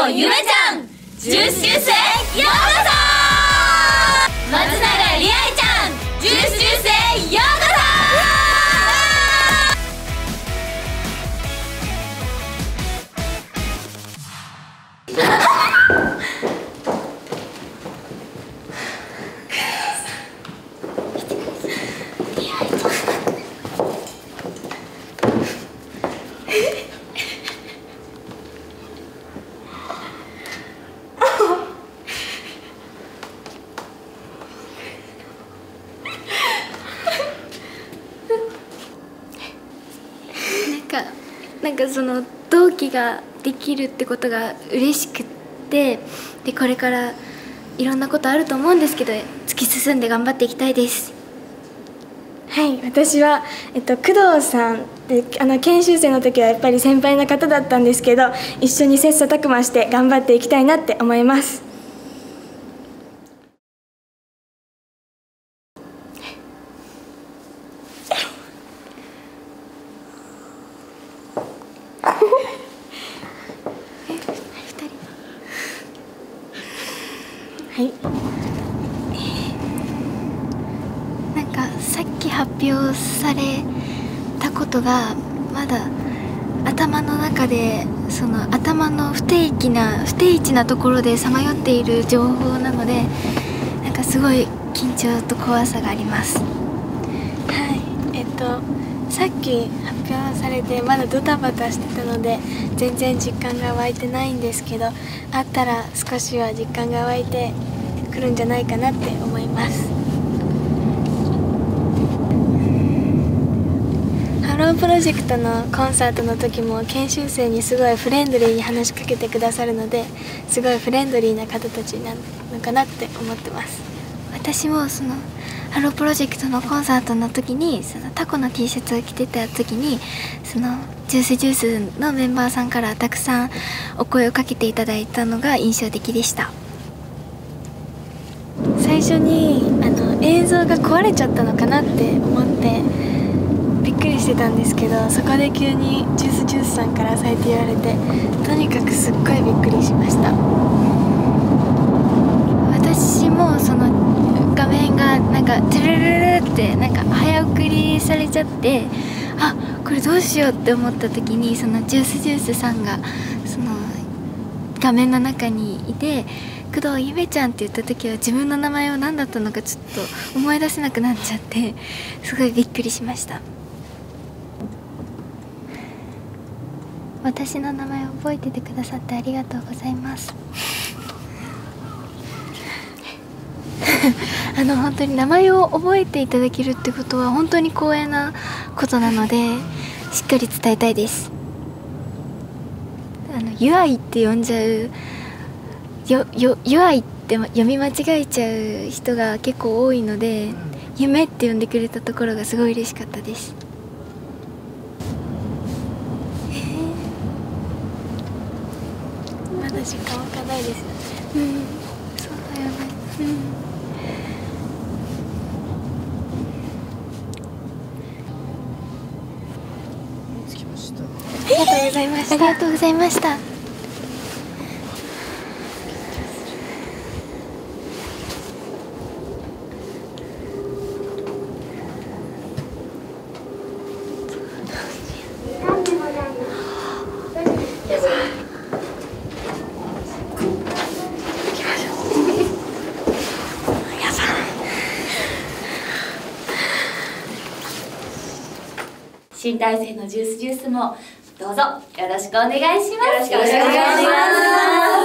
ゆめちゃんジュースジュースへようこそ。松永りあいちゃんジュースジュースへようこそ。 なんかその同期ができるってことが嬉しくって、でこれからいろんなことあると思うんですけど、突き進んで頑張っていきたいです。 はい、私は、工藤さんで研修生の時はやっぱり先輩の方だったんですけど、一緒に切磋琢磨して頑張っていきたいなって思います。はい、 なんかさっき発表されたことがまだ頭の中で、その頭の不定位なところでさまよっている情報なので、なんかすごい緊張と怖さがあります。 はい、さっき発表されてまだドタバタしてたので全然実感が湧いてないんですけど、あったら少しは実感が湧いてくるんじゃないかなって思います。ハロープロジェクトのコンサートの時も研修生にすごいフレンドリーに話しかけてくださるので、すごいフレンドリーな方たちなのかなって思ってます。 私もそのハロープロジェクトのコンサートの時に、そのタコの T シャツを着てた時に、そのジュースのメンバーさんからたくさんお声をかけていただいたのが印象的でした。 最初に映像が壊れちゃったのかなって思ってびっくりしてたんですけど、そこで急にジュースさんからそうやって言われて、とにかくすっごいびっくりしました。 私もその画面がなんかトゥルルルってなんか早送りされちゃって、あ、これどうしようって思った時に、そのジュースさんがその画面の中にいて、工藤ゆめちゃんって言った時は自分の名前は何だったのかちょっと思い出せなくなっちゃって、すごいびっくりしました。私の名前を覚えててくださってありがとうございます。本当に名前を覚えていただけるってことは本当に光栄なことなので、しっかり伝えたいです。ゆあいって呼んじゃう、ゆあいって読み間違えちゃう人が結構多いので、夢って呼んでくれたところがすごい嬉しかったです。 まだ時間湧かないですよね。 うん、そうだよね。 ありがとうございました。 ありがとうございました。 新体制のジュースもどうぞよろしくお願いします。よろしくお願いします。